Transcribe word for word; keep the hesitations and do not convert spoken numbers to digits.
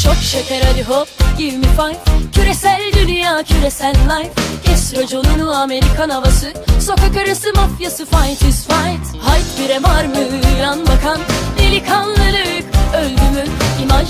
çok şeker hadi hop give me five. Küresel dünya küresel life. Kes raconunu Amerikan havası. Sokak arası mafyası fight is fight. Hayt bire var mı yan bakan. Delikanlılık öldü mü imaj.